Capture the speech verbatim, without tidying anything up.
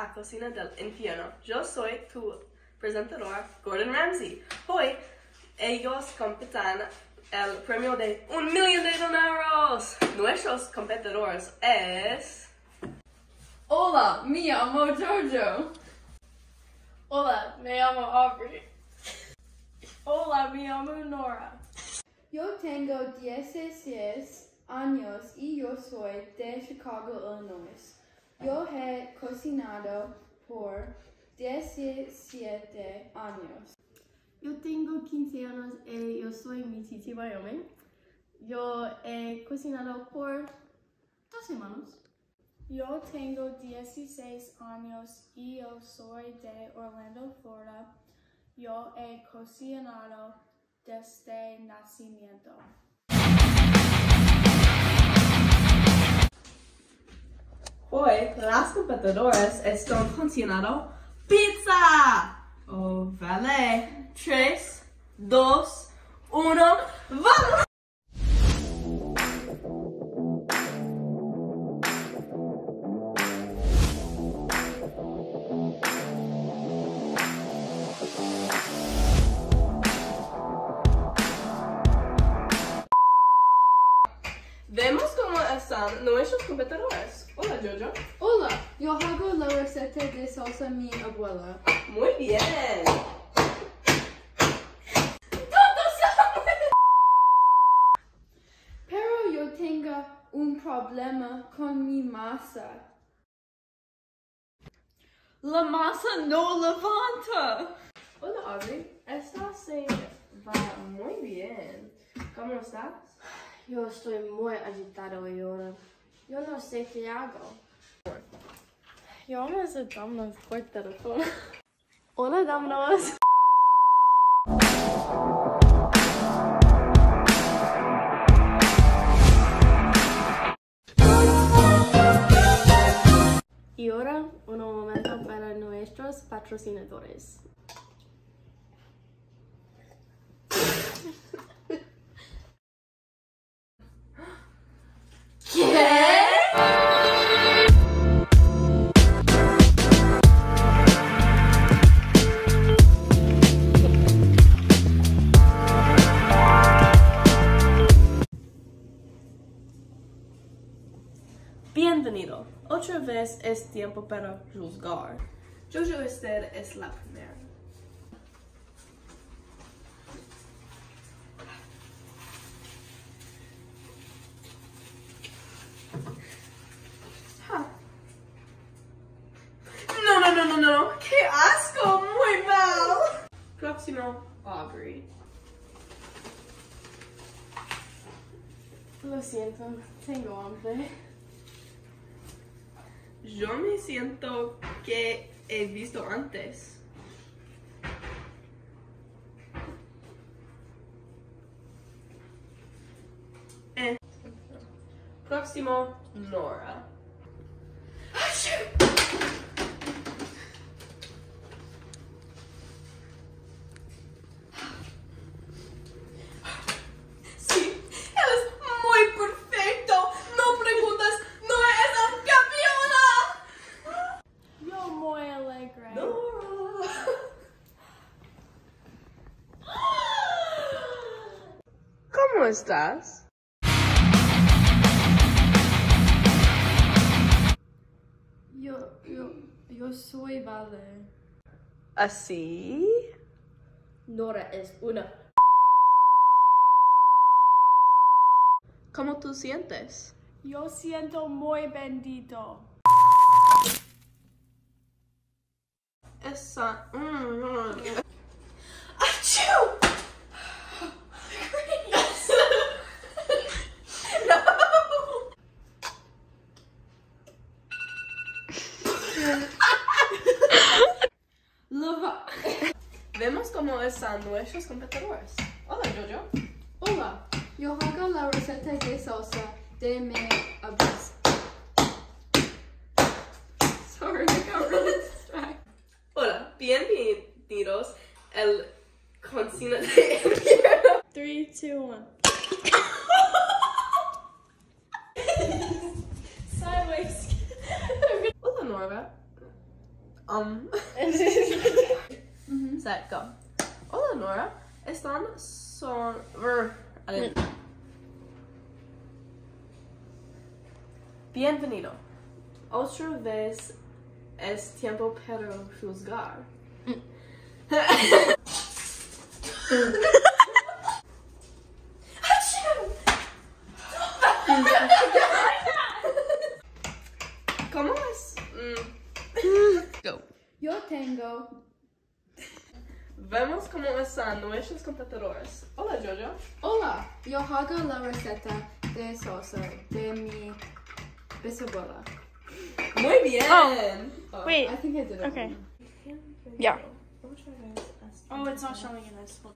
a Cocina del Infierno. Yo soy tu presentador, Gordon Ramsay. Hoy ellos compiten el premio de un millón de dólares. Nuestros competidores es... Hola, me llamo Jojo. Hola, me llamo Aubrey. Hola, me llamo Nora. Yo tengo dieciséis años y yo soy de Chicago, Illinois. Yo he cocinado por diecisiete años. Yo tengo quince años y yo soy mi Titi, Wyoming. Yo he cocinado por dos semanas. Yo tengo dieciséis años y yo soy de Orlando, Florida. Yo he cocinado desde nacimiento. Hoy las competidoras están cocinando pizza. Oh, vale. tres, dos, uno, ¡vamos! Vemos cómo están nuestros competidores. Hola, Jojo. Hola, yo hago la receta de salsa mi abuela. Muy bien. Pero yo tengo un problema con mi masa. La masa no levanta. Hola, Aubrey. Esta se va muy bien. ¿Cómo estás? Yo estoy muy agitado ahora. Yo no sé qué hago. Yo necesitamos por teléfono. Hola, dámonos. Y ahora, un momento para nuestros patrocinadores. Bienvenido. Otra vez es tiempo para juzgar. Jojo, usted es la primera. Ah. No, no, no, no, no. ¡Qué asco! Muy mal. Próximo, Aubrey. Lo siento, tengo hambre. Yo me siento que he visto antes. Eh. Próximo, Nora. ¿Cómo estás? Yo, yo, yo soy Vale. ¿Así? Nora es una. ¿Cómo tú sientes? Yo siento muy bendito. Esa... Mm. ¡Achú! Vemos cómo están nuestros competidores. Hola, Jojo. Hola, yo hago la receta de salsa de mi abuela. Sorry, I got really distracted. Hola, bienvenidos al Cocina de Infierno. three, two, one. Sideways. Hola, Nora. Um. Mhm. Set, go. Hola, Nora. Están son... ver- I didn't- Bienvenido. Otra vez es tiempo para juzgar. ¿Cómo es? Mm. Go. Yo tengo. Vemos cómo están nuestros competidores. Hola, Jojo. Hola, yo hago la receta de salsa de mi bisabuela. Muy bien. Oh. Wait. I think I did it. Okay. wrong. Yeah. Oh, it's not showing in this one.